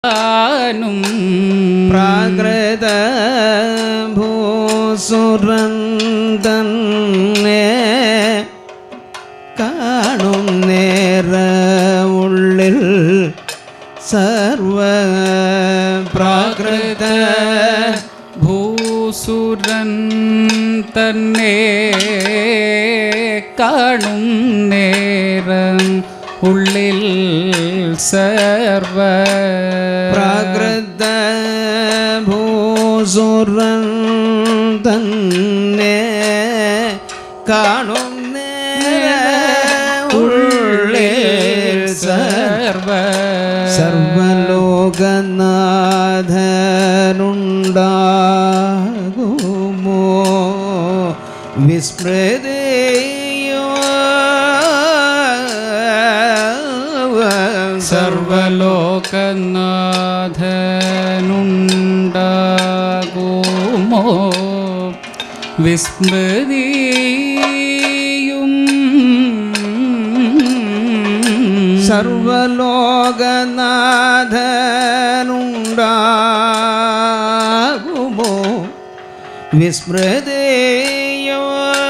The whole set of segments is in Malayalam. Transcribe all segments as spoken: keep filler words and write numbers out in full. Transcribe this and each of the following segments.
പ്രാകൃത ഭൂസുരന്തന്നെ കാണും നേര ഉള്ളിൽ സർവ പ്രാകൃത ഭൂസുരൻ തന്നെ കാണും നേരം ഉള്ളിൽ സർവ പ്രാകൃത ഭൂസുരൻ തന്നെ കാണും നേരം ഉള്ളിൽ സർവ സർവലോകനാഥനുണ്ടാകുമോ വിസ്മൃതിയോ സർവലോകനാഥനുണ്ടാകുമോ വിസ്മൃതിയും സർവലോകനാഥനുണ്ടാകുമോ വിസ്മൃതിയോ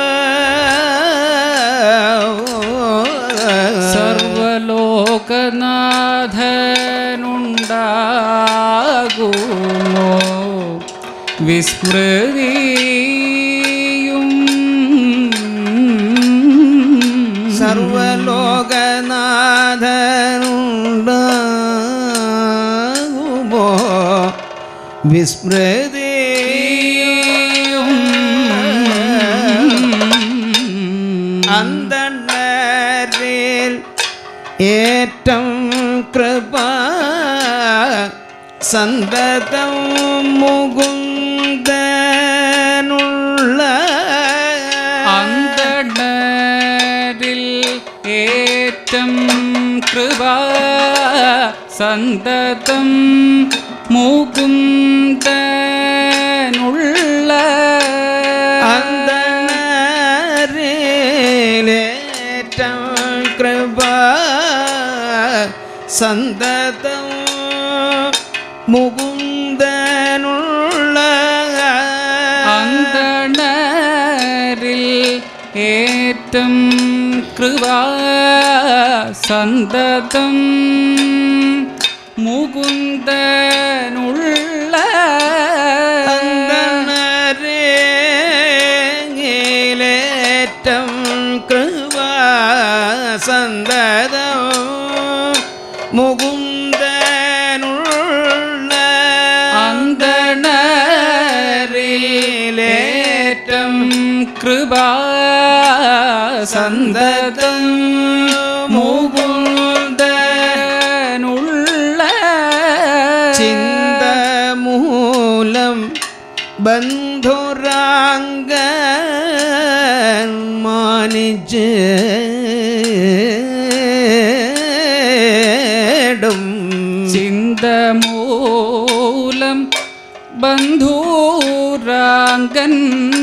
സർവലോകനാഥനുണ്ടാകുമോ വിസ്മൃതിയും സർവലോകനാഥനുണ്ടാകുമോ വിസ്മൃതിയും അന്തണരിൽ ഏറ്റം കൃപ സന്തതം മുകുന്ദനുള്ള അന്തണരിൽ ഏറ്റം കൃപ സന്തതം മുകുന്ദനുള്ള അന്തണരിലേറ്റം കൃപ സന്തതം മുകുന്ദനുള്ള അന്തണരിൽ ഏറ്റം കൃപ സന്തതം മുകുന്ദനുള്ള അന്തണരിലേറ്റം കൃപ സന്തതം മുകുന്ദനുള്ള അന്തണരിലേറ്റം കൃപ സന്തതം മുകുന്ദനുള്ള ചിന്തമൂലം ബന്ധുരാംഗൻ മാനിച്ച് ചിന്തമൂലം ബന്ധുരാംഗൻ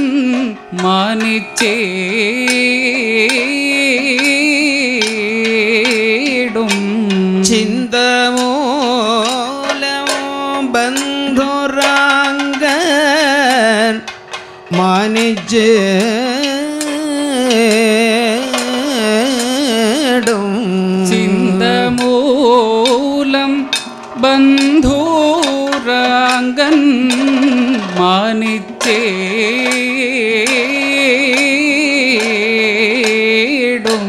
മാനിച്ചേടും ചിന്തമൂലം ബന്ധുരാംഗൻ മാനിച്ചേടും ചിന്തമൂലം ബന്ധുരാംഗൻ മാനിച്ചേടും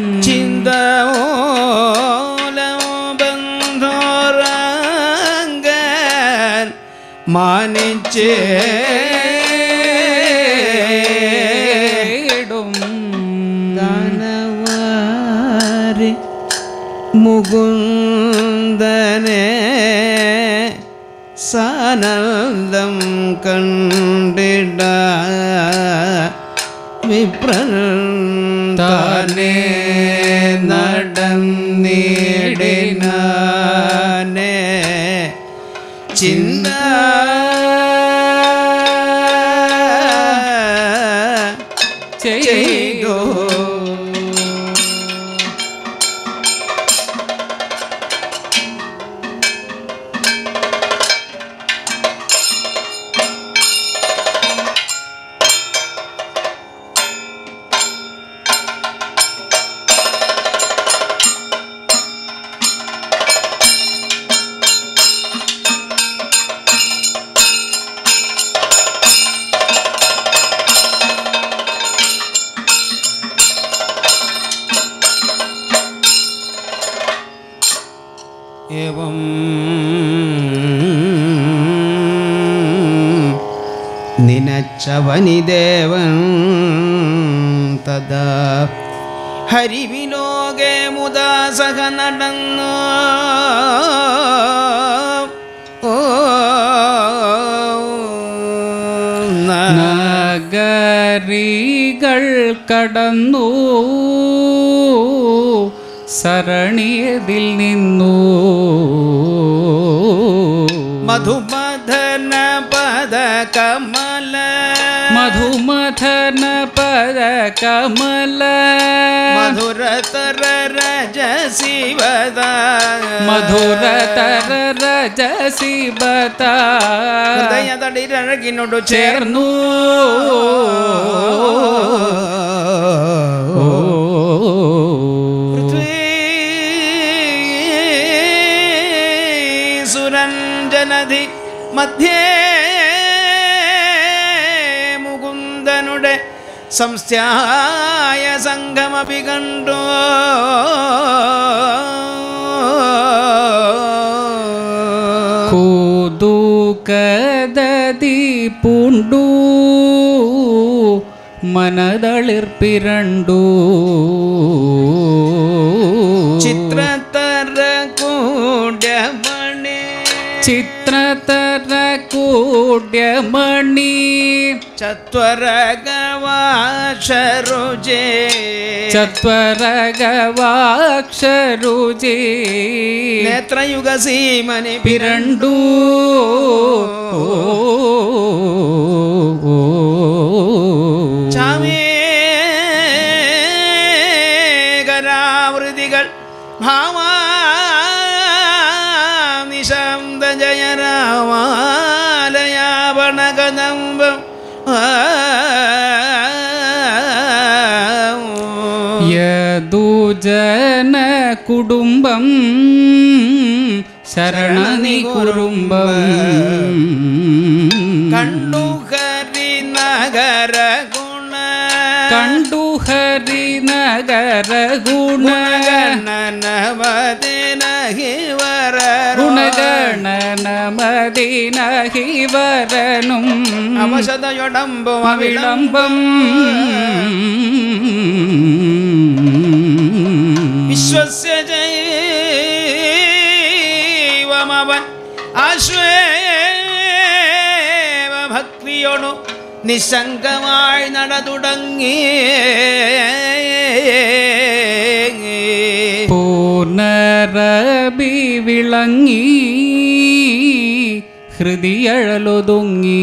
ചിന്തമൂലം ബന്ധുരാംഗൻ മാനിച്ചേടും ദാനവാരി മുകുന്ദനെ സാനന്ദം കണ്ടിട വിപ്രൻ താനേ നടന്നിടിനാനെ ചിന്ത ചെയ്തോ നിനച്ചവനിദേവൻ തഥാ ഹരിവിലോകെ മുദാ സഹ നടന്നു. ഓ നഗരികൾ കടന്നു സരണിയതിൽ നിന്നു മധുമദന പദ കമല മധുമഥന പദ കമല മധുരതര രജസിവദ മധുരതര രജസിബത ഹൃദയതടിരഴകിനോട് ചേർന്നു സുരഞ്ജനധി മധ്യേ മുകുന്ദനുടെ സംസ്ഥായ സംഘമപി കണ്ടു. കൂതുകദതി പൂണ്ടു മനതളിർപ്പിരണ്ടു ചിത്രതര കൂട്യമണി ചിത്രതര കൂട്യമണി ചത്വരഗവാക്ഷരുചേ ചത്വരഗവാക്ഷരുചേ നേത്രയുഗസീമനി പിരണ്ടു ചാമേകരാവൃതികൾ ഭാമാ നിശാന്ത ജയ രാമാലയാപണകദംബം യദുജന കുടുംബം ശരണനി കുറുംബം കണ്ടു ഹരിനഗര ഗുണ കണ്ടു ഹരിനഗര ഗുണ ഗണനമതിനഹിവര ഗുണഗണനമതിനഹിവരനും അവശതയൊടമ്പും വിളംബം വിശ്വസ്യ ജൈവമവൻ ആശ്വേവ ഭക്തിയോടു നിശങ്കമായി നട തുടങ്ങി. പൂർണരബി വിളങ്ങി ഹൃദിയഴലൊതുങ്ങി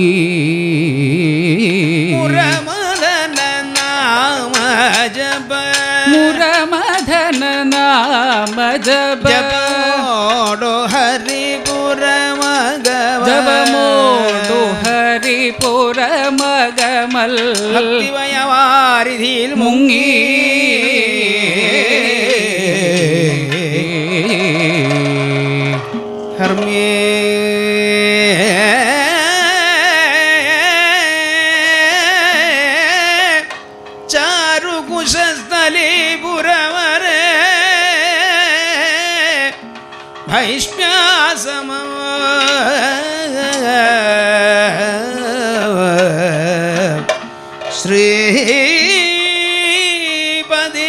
മുരമദന നാമ ജപ മുരമദന നാമ ജപ ജപമോടു ഹരിപുരമഗമ ജപമോടു ഹരിപുരമഗമൽ ഭക്തിവയവാരിധിയിൽ മുങ്ങി. ഹർമ്യേ ചാരുകുശസ്ഥലീപുരവരെ ഭൈഷ്മ്യാസമ ശ്രീപതി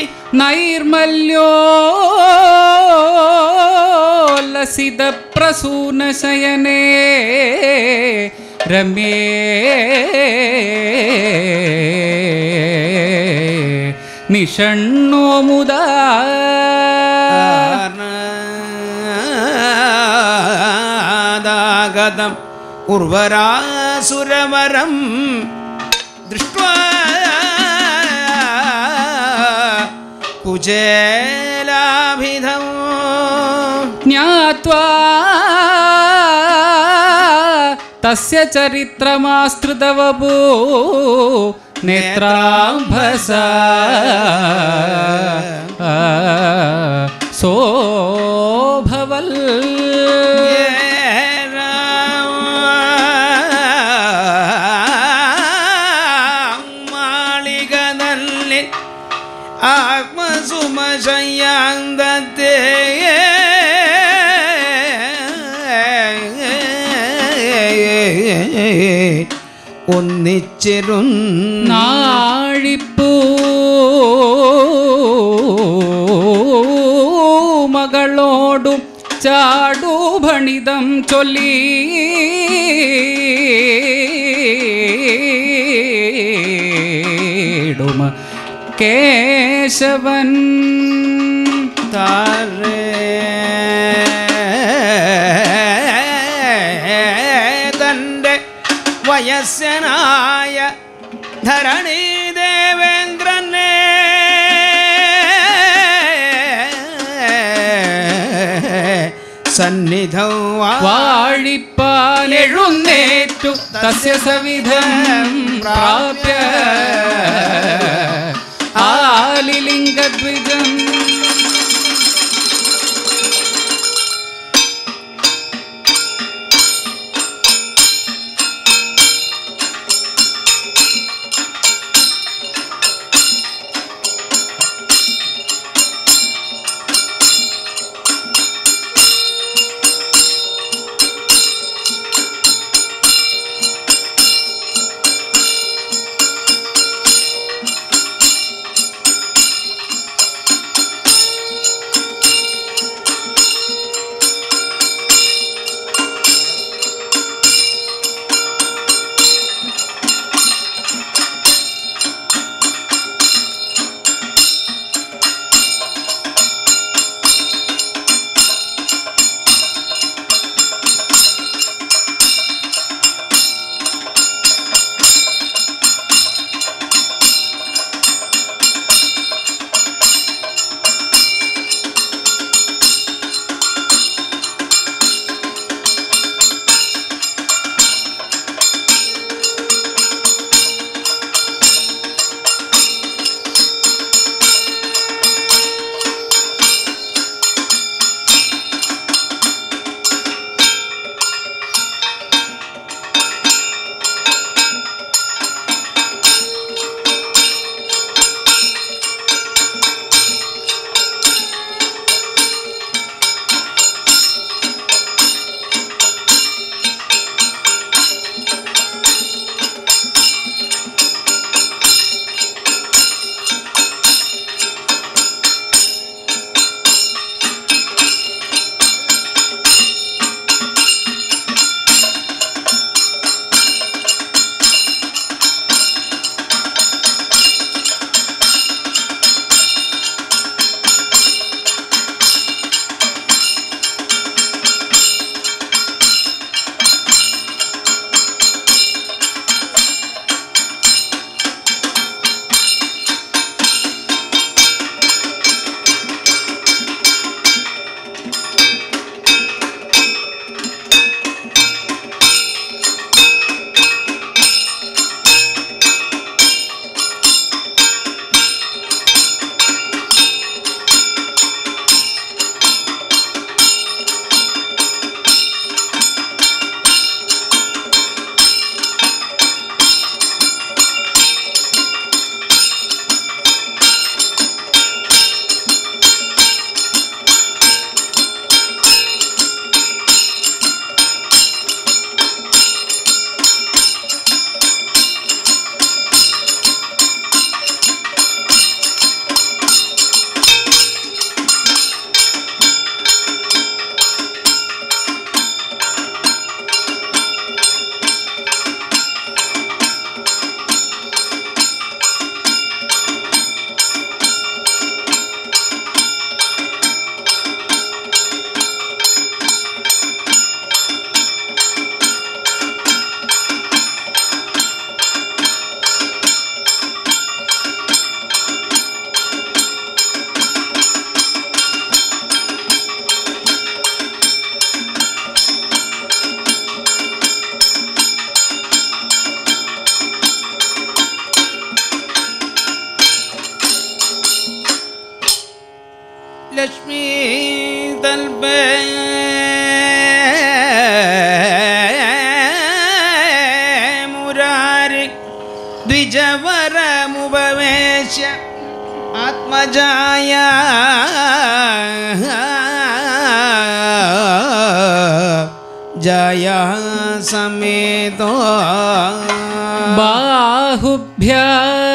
നൈർമല്യോല്ലസിത പ്രസൂനശയനേ രമ്യേ നിഷണ്ണോ മുദാ ഗതം ഉർവരാസുരവരം ദൃഷ്ട്വാ കുചേലാഭിധം ജ്ഞാത്വാ തസ്യ ചരിത്രമാസ്തൃതവപോ നേത്രാംഭസ സോഭവൽ മാളികനല്ലി ആത്മസുമശയ്യാന്തത്തെ ഒന്നിച്ചിരുന്ന നാഴിപ്പൂ മകളോടും ചാടു ഭണിതം ചൊല്ലി കേശവൻ താരേ തൻ്റെ വയസ്സനായ ധരണി ദേവേന്ദ്രനെ സന്നിധം വാഴിപ്പാനെഴുന്നേറ്റു തസ്യ സവിധം പ്രാപ്യ ആലിലിംഗദ്വിജം ലക്ഷ്മീ തൽപേ മുരാരി ദ്വിജവരമുപവേശ ആത്മജായ जया समेतो बाहुभ्या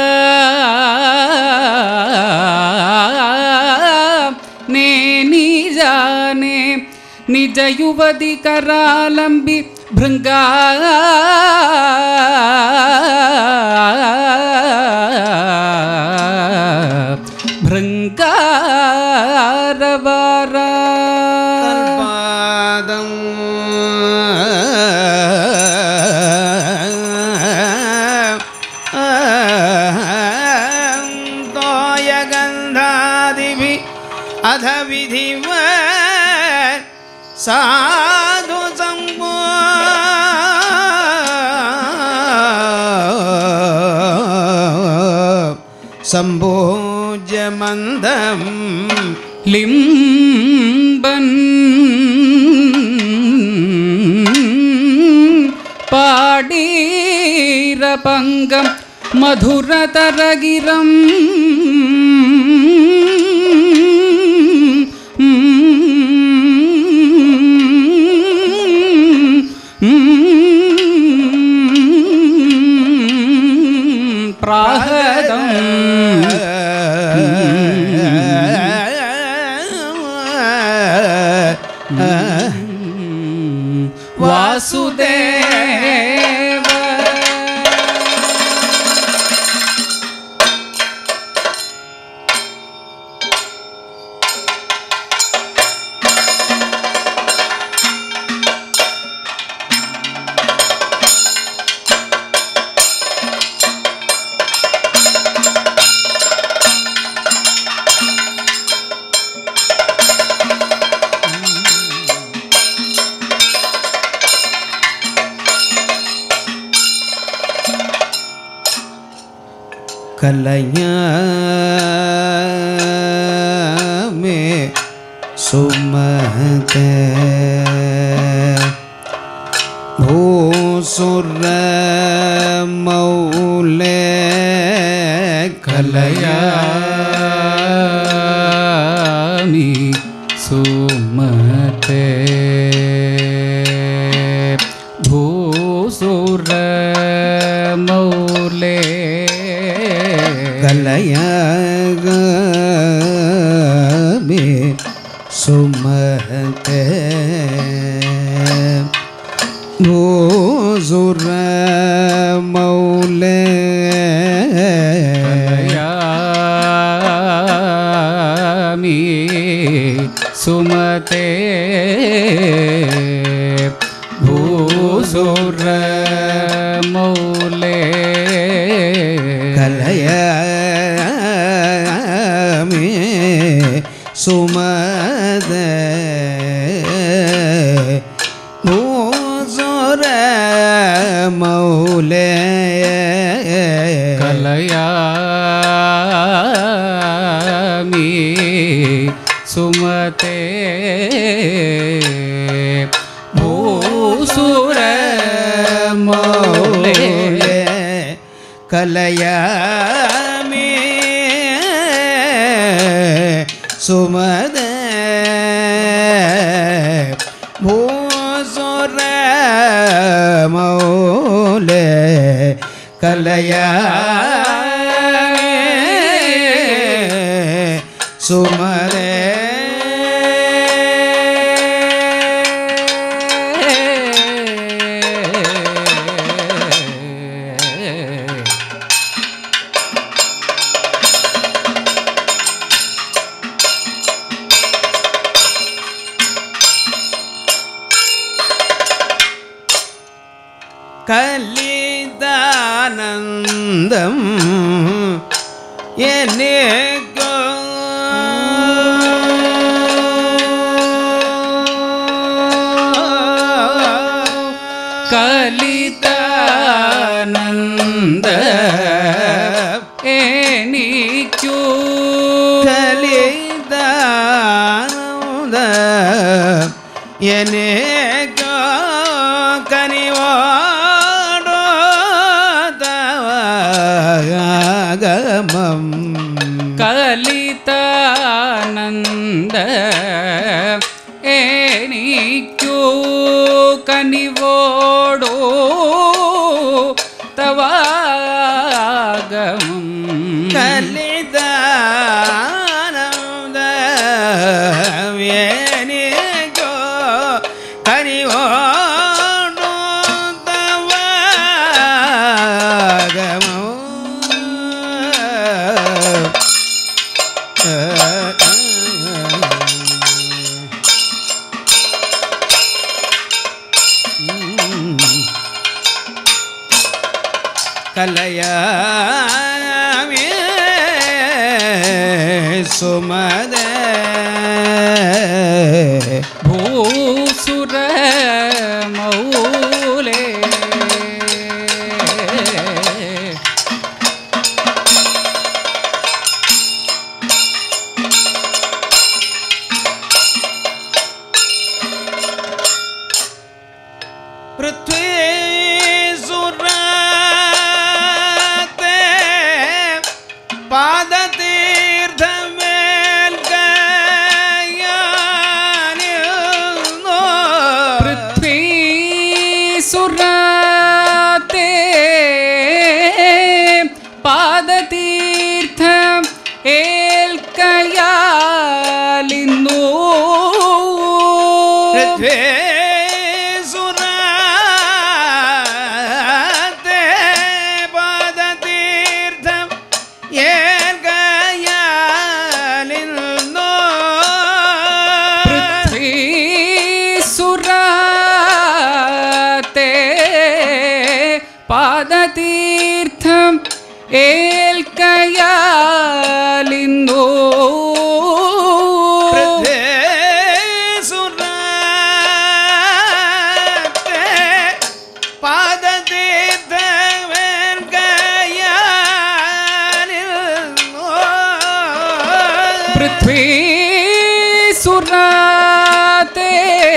ने निजाने निज युवती करालंबी भृंगा भृंगारवारा तल्पादं तोयगन्धादिभिः अध विधिवत् साधु संगो संभोज्य मंदम लिम्बन् पाडीरपङ्गं मधुरतरगिरम् प्राहदं वासुदेव कलया में सुमते भूसुर मौले कलया में सुमते भूसुर मौले कलया में सुमते भूसुर मौले कलया में सुमते भूसुर मौले कलया में सुमते भूसुर मौले कलया में सुमते भूसुर मौले कलया में सुमते भूसुर मौले कलया सुमते कलिदानन्दं येनेको कलिदानन्द एनिक्यू कलिदानन्द येनेको कनिवा कलितानन्द एनिक्यू कनिवाडो കനിവോടോ തവാഗമം കലിതാനന്ദ വേനികോ കനിവോടോ തവാഗമോ കലയാമേ സുമദേ ഭൂസുര മൗലേ പൃഥ്വീ സുരാത്തെ പാദതീർത്ഥം ഏൽക്കയാലിന്നു സുരാത്തെ പാദതീർത്ഥം ഏൽക്കയാലിന്നു പൃഥ്വീ സുരാ പാദതീർത്ഥം ഏൽക്കയാലിന്നു സുരാത്തെ പാദതീർത്ഥം ഏൽക്കയാലിന്നു പൃഥ്വീ സുരാത്തെ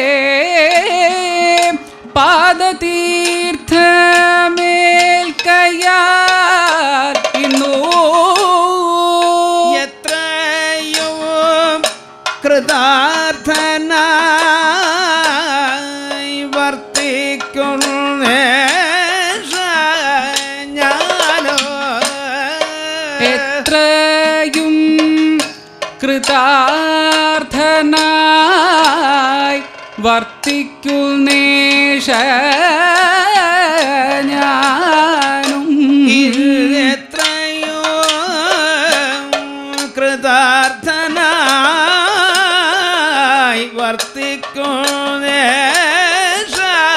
പാദതീർത്ഥമേൽക്കയാൽ ഇന്നു എത്രയോ കൃതാർത്ഥനായി വർത്തിക്കുന്നേ ഞാനോ എത്രയും കൃതാർത്ഥനായി വർത്തിക്കുന്നേഷ ഞാനും എത്രയോ കൃതാർത്ഥനായി വർത്തിക്കുന്നേഷ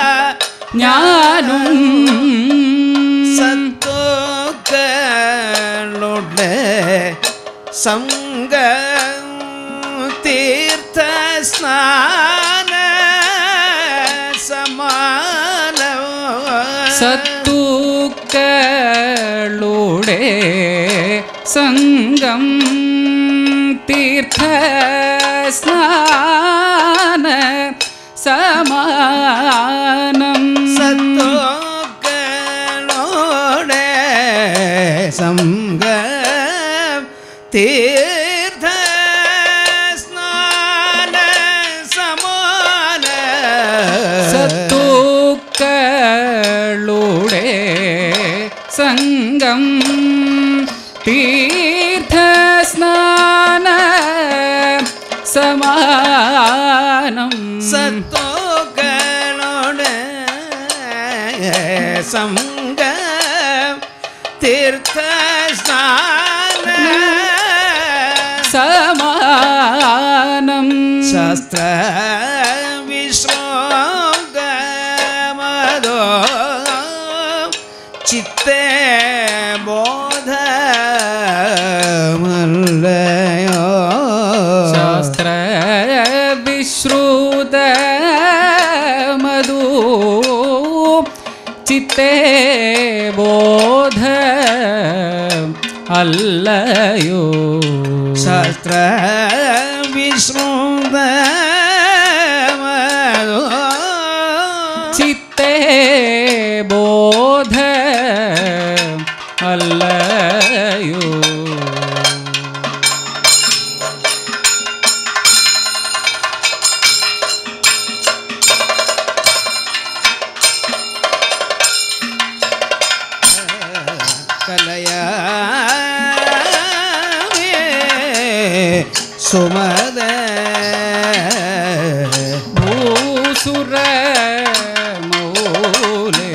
ഞാനും സത്തോക്കളുടെ സംഗ തീർത്ഥ സ്നാന സമാന സത്തൂക്കളുടെ സംഗം തീർത്ഥ സ്നാന സമാനം സത്തോക്കളുടെ സംഗ തീർത്ഥ സ്നാന സമാന സത്തൂക്കളുടെ സംഗം തീർത്ഥ സ്നാന സമാനം സത്തോക്കളുടെ സംഗ തീർത്ഥ സ്നാന സമാനം ശാസ്ത്ര വിശ്രോഗമദോ ചിത്തേ ബോധമല്ലയോ ശാസ്ത്ര വിശ്രുത മധു ചിത്തേ ബോധ അല്ലയോ ശാസ്ത്ര വിശ്രുത ചിത്തേ ബോധ അല്ലയോ சுமத பூசுர மௌலே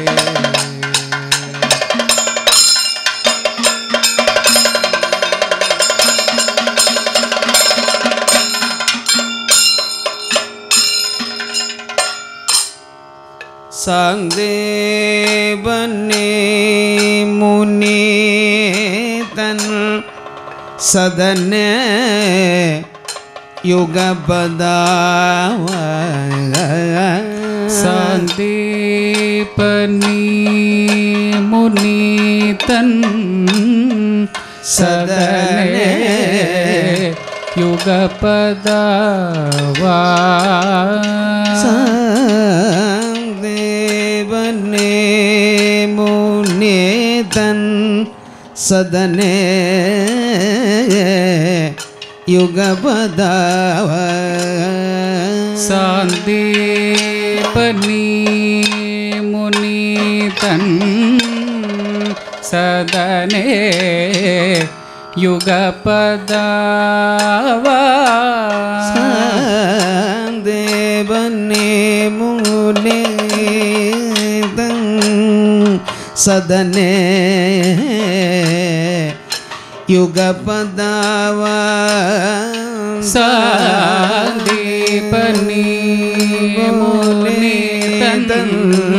சாந்தேவனே முனி தன் சதனே யுகபதாவ சாந்தீபனி முனிதன் சதனே யுகபதாவா சாந்தேவனே முனி தன் சதனே யுகபதாவ சாந்தீபனி முனிதன் சதனே யுகபதாவா சாந்தேவனே முனிதன் சதனே யுகபதாவா சாந்தீபனி முனிதன்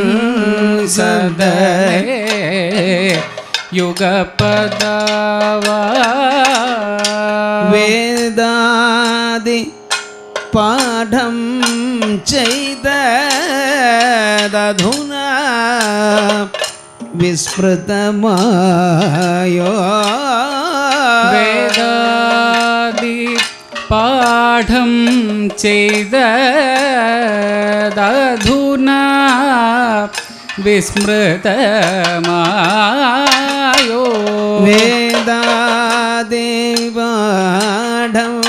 சதனே யுகபதாவா வேதாதி பாடம் செய்ததுனா விஸ்மிருதமாயோ வேதாதி பாடம் செய்ததுனா விஸ்மிருதமாயோ வேதாதி பாடம்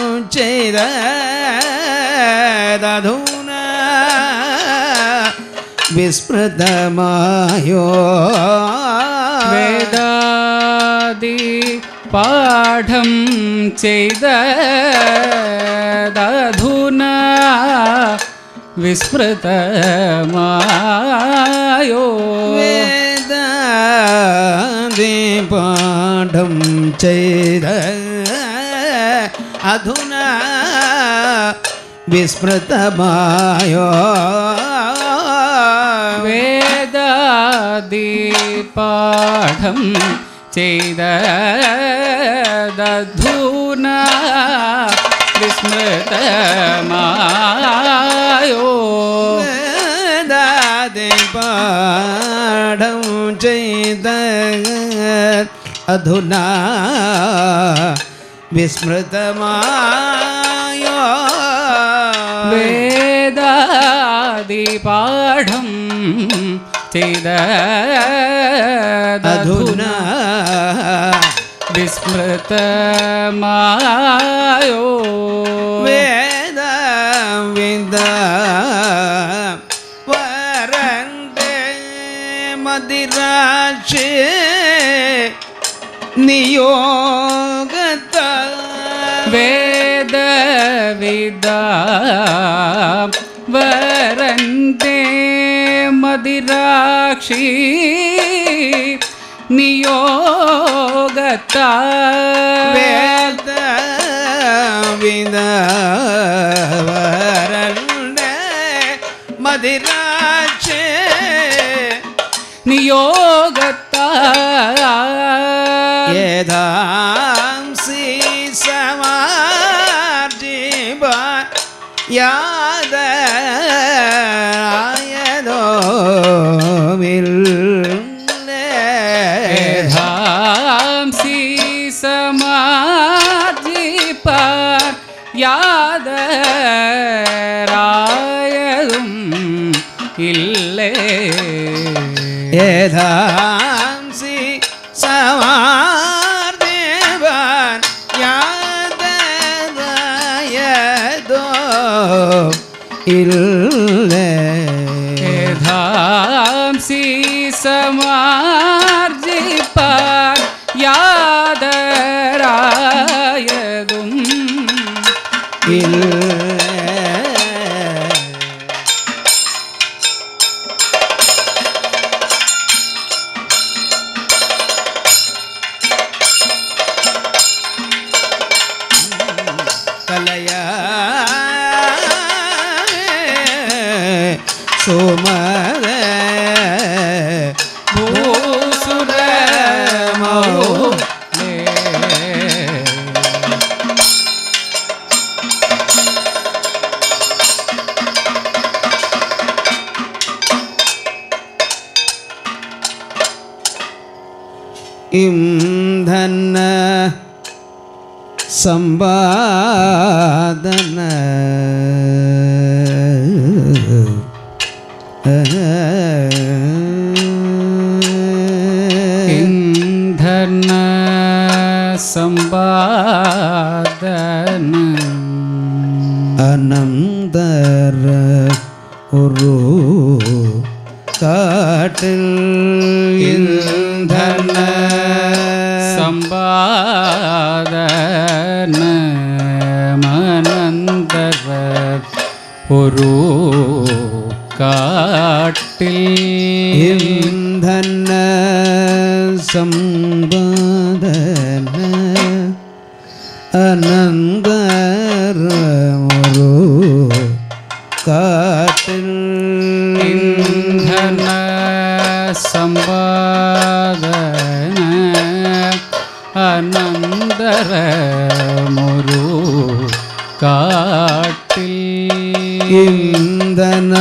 செய்ததுனா விஸ்மிருதமாயோ வேதாதி பாடம் செய்ததுனா விஸ்மிருதமாயோ வேதாதி பாடம் செய்த அதுனா விஸ்மிருதமாயோ வேதாதி பாடம் செய்ததுனா விஸ்மிருதமாயோ வேதாதி பாடம் செய்த அதுனா விஸ்மிருதமாயோ வேதாதி பாடம் செய்ததுனா விஸ்மிருதமாயோ வேத வித வரண்டே மதிராட்சி நியோகத வேத விதா வரந்தே மதிராட்சி நியோகத்தா வேத வித வரண்டே மதிராட்சி நியோகத்தா ஏதாம்சி சமார்ஜிபா யாதோ ஏதாம்சி சமார்ஜிபார் யாதராயதும் இல்லை ஏதாம்சி சமார்ஜிபார் யாதோ இல்லை ஏதாம்சி சமார்ஜிபார் யாதராயதும் சுமத பூசுர மௌலே இந்தன்ன சம்பாதன இந்தன சம்பாதன அனந்தர ஒரு காட்டில் இந்தன சம்பாதன மனந்தர ஒரு காட்டில் இந்தன சம்பாதன அனந்தர ஒரு காட்டில் இந்தன சம்பாதன அனந்தர ஒரு காட்டில் இந்தன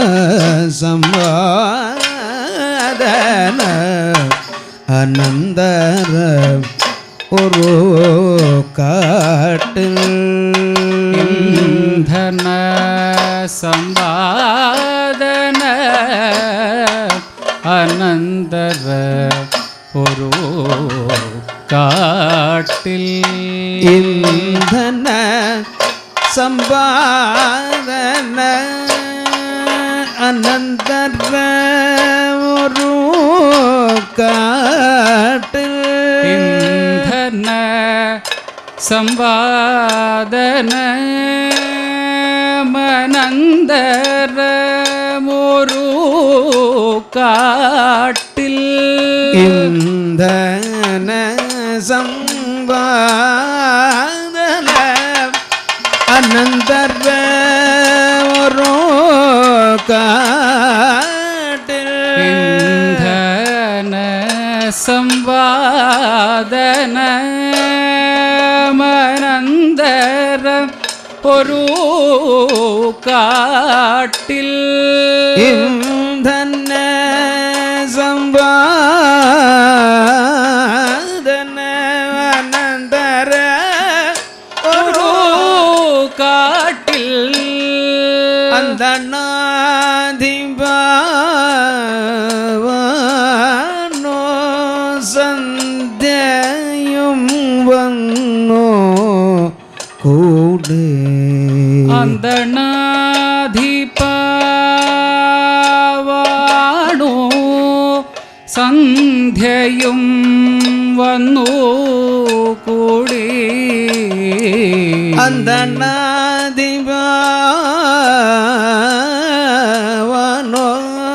சம்பாதன அனந்தர ஒரு காட்டில் இந்தன சம்பாதன அனந்தர ஒரு காட்டில் இந்தன சம்பாதன அனந்தர ஒரு காட்டில் இந்தன சம்பாதன மனந்தர ஒரு காட்டில் இந்தன சம்பாதன அனந்தர ஒரு காட்டில் இந்தன சம்பாதன மனந்தர ஒரு காட்டில் இந்தன சம்பாதன அனந்தர ஒரு காட்டில் அந்த நாதிபாவனோ சந்தியும் வன்னோ கூடு அந்த നാധിപാവാണോ സന്ധ്യയും വന്നു കൂടി அந்த நாதிபாவனோ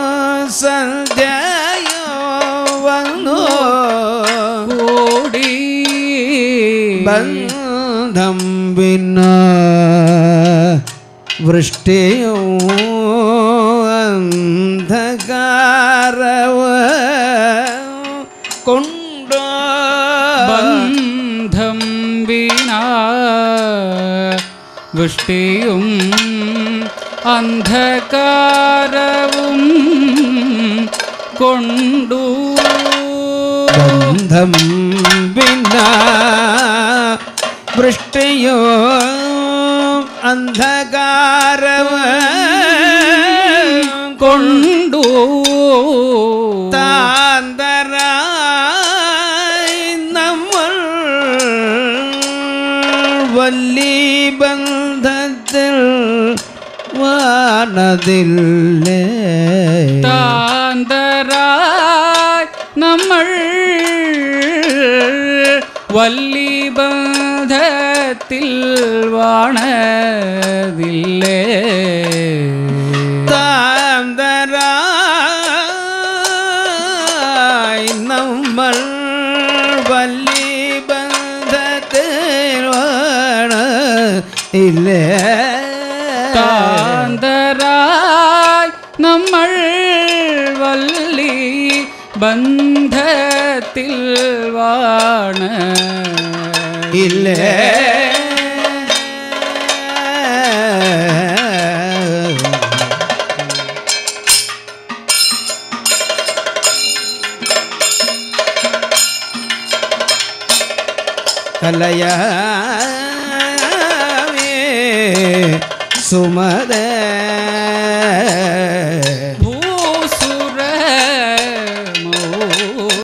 சந்தியோ வன்னோ കൂടി ബന്ധം വിനാ വൃഷ്ടിയോ അന്ധകാരവ കൊണ്ടോ ബന്ധം വിനാ വൃഷ്ടിയും അന്ധകാരവും കൊണ്ടു ബന്ധം വിനാ വൃഷ്ടിയോ അന്ധകാരവ കൊണ്ടു താന്തരായി നമ്മൾ വല്ലി ബന്ധത്തിൽ വാനതില്ലേ താന്തരായി നമ്മൾ വല്ലി ബന്ധത്തിൽ വാണതില്ലേ താന്തരായി നമ്മൾ വല്ലി ബന്ധത്തിൽ വാണതില്ലേ താന്തരായി നമ്മൾ பந்தத்தில் வாண இல்லை கலையாவே சுமத